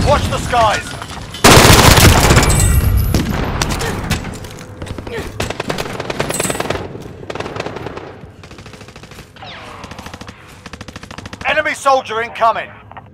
Watch the skies. Enemy soldier incoming.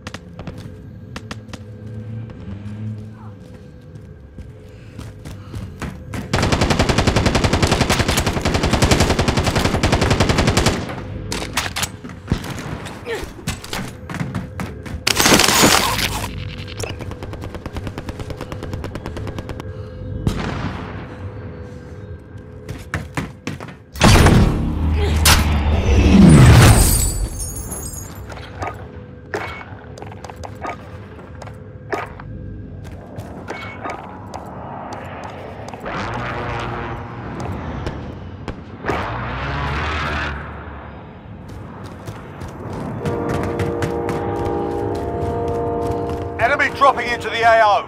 Enemy dropping into the AO.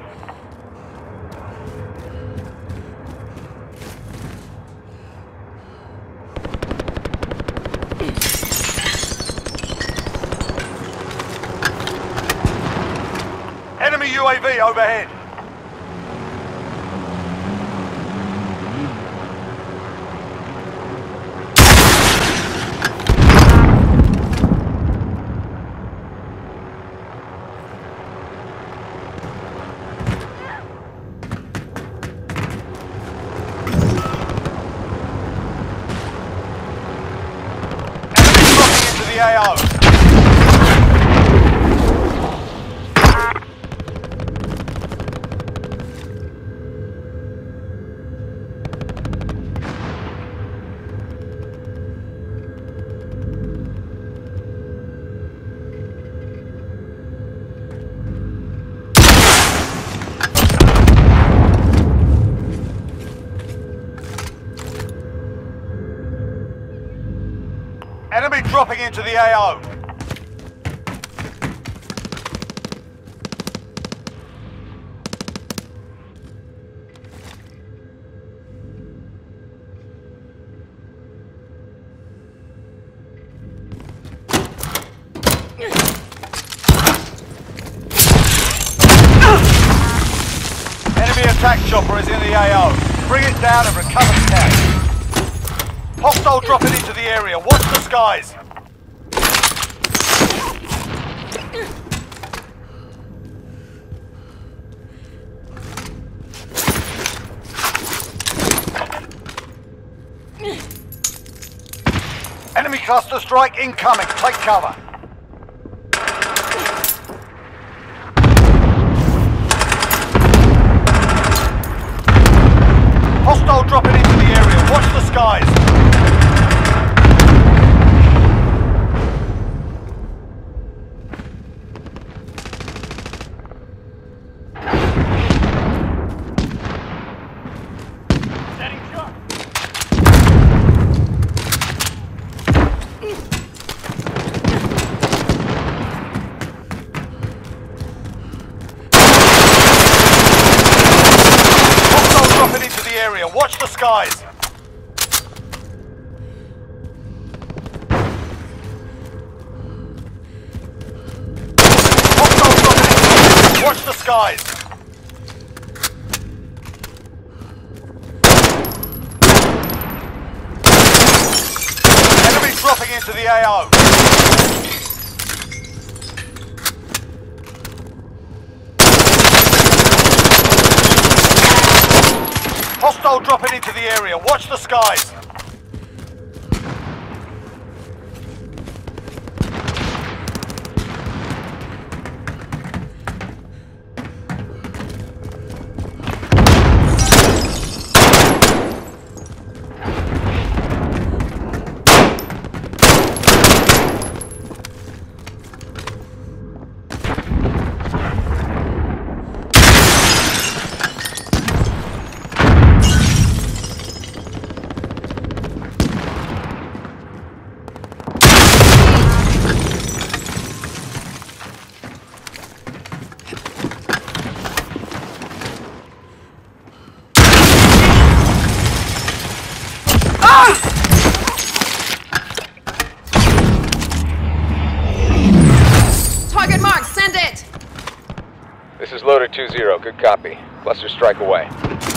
Enemy UAV overhead. The AO. Enemy dropping into the AO. Enemy attack chopper is in the AO. Bring it down and recover the cash. Hostile dropping into the area. Watch the skies. Enemy cluster strike incoming. Take cover. Hostile dropping into the area. Watch the skies. Watch the skies. Watch the skies. Enemy dropping into the AO. Hostile dropping into the area. Watch the skies. Loader 2-0, good copy. Cluster strike away.